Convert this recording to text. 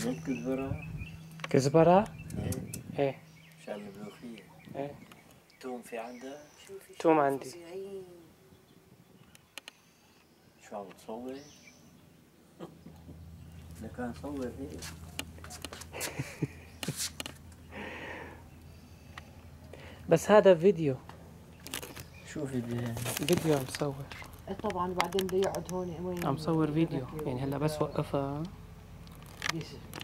كزبرة. كزبرة؟ ايه. ايه. عشان الملوخية. ايه. توم في عندك؟ توم عندي. شو عم تصور؟ لكان صور هيك. بس هذا فيديو. شو فيديو؟ فيديو عم صور. طبعا. وبعدين بده يقعد هون وين؟ عم صور فيديو يعني هلا بس وقفها.